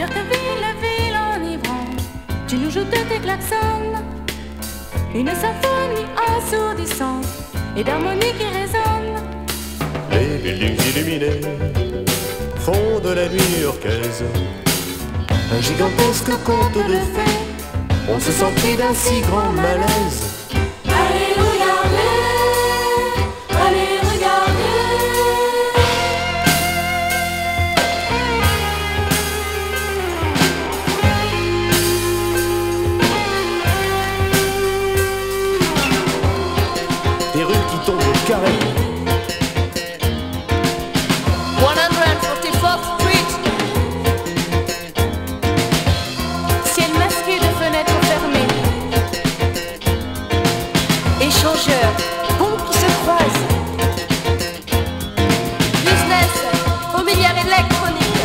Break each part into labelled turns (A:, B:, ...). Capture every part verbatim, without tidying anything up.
A: verte ville, ville enivrante, tu nous joues de tes klaxons. Une symphonie assourdissante et d'harmonie qui résonne.
B: Les buildings illuminés font de la nuit new-yorkaise un gigantesque conte de fées. On se sent pris d'un si grand malaise.
A: Allez regardez, allez regardez.
B: Des rues qui tombent au carré.
C: one forty-fourth Street.
A: Ciel masqué de fenêtres fermées.
C: Échangeurs, ponts qui se croisent. Business, au milliard électronique.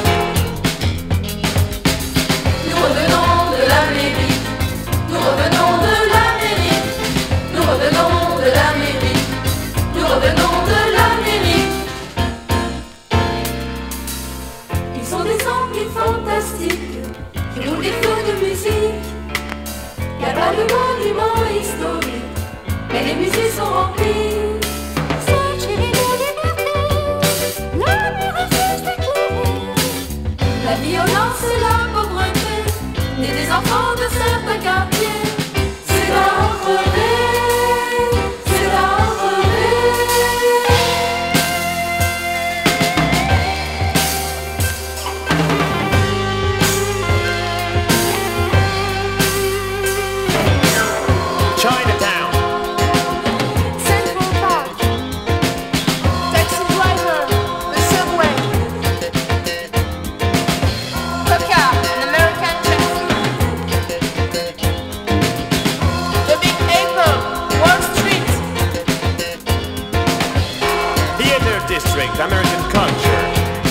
A: Nous revenons de l'Amérique. Nous revenons de l'Amérique. Nous revenons de l'Amérique. Nous revenons de l'Amérique. Ils sont des zombies fantastiques qui roulent des feux de musique. Y a pas de monument historique, mais les musées sont remplis. Cette cheville de liberté, l'amour refuse d'éclairer. La violence et la pauvreté, nés des enfants de certains quartiers. C'est à en crever, c'est à en crever.
B: Chinatown.
C: Central Park. Taxi driver, the subway. Coca, an American jet food. The Big Apple, Wall Street.
B: Theater District, American culture.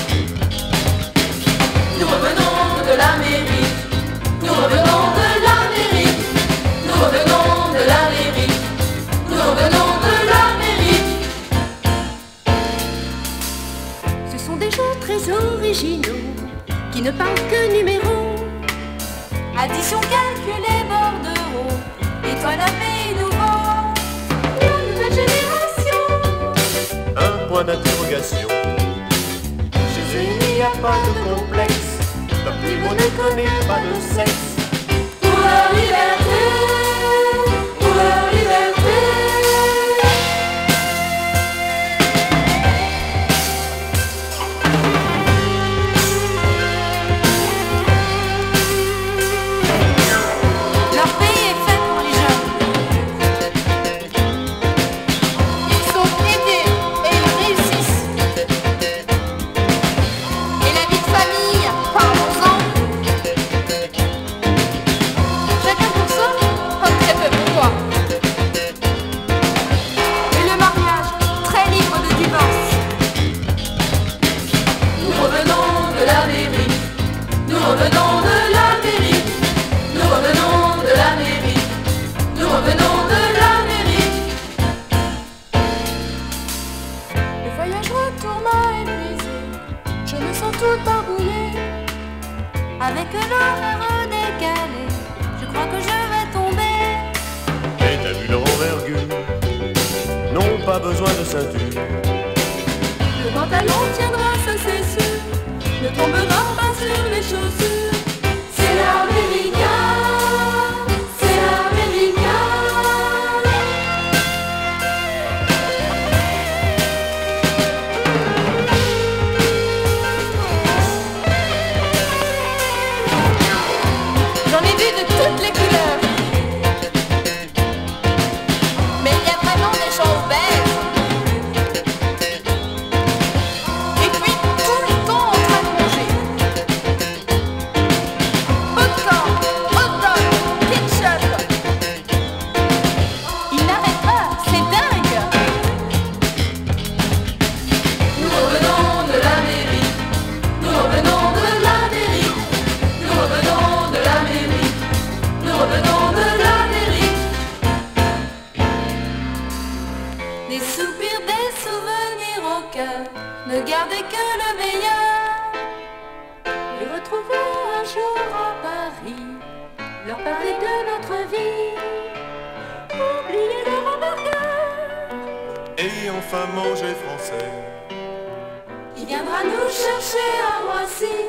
A: Nous revenons de l'Amérique. Nous revenons de l'Amérique. Nous revenons de l'Amérique. Nous revenons de l'Amérique. Ce sont des jeux très originaux qui ne parlent que numéros. Addition, calculée, bordereau, étoile, pays nouveau. La nouvelle génération.
B: Un point d'interrogation. Chez eux, il n'y a pas de complexe. Leur niveau ne connaît pas de sexe.
A: Pour leur liberté, pour leur liberté. Leur pays est fait pour les jeunes.
C: Ils sont aidés et ils réussissent. Et la vie de famille, parlons-en. Chacun pour soi, un très peu pour toi.
A: Et le mariage, très libre de divorce. Nous revenons de l'Amérique. Nous revenons de l'Amérique. Nous revenons de l'Amérique. Nous revenons de l'Amérique. Le voyage retour m'a épuisé. Je me sens toute barbouillée. Avec l'honneur décalé, je crois que je vais tomber.
B: Et t'as vu leur envergure? Non, pas besoin de ceinture.
A: Le pantalon tiendra, ça c'est sûr. Ne tombera pas sur les chaussures. C'est l'américain, c'est l'américain.
C: J'en ai vu de toutes les couleurs. Mais il y a vraiment des gens obèses. Et puis,
B: enfin manger français.
A: Il viendra nous chercher à Roissy.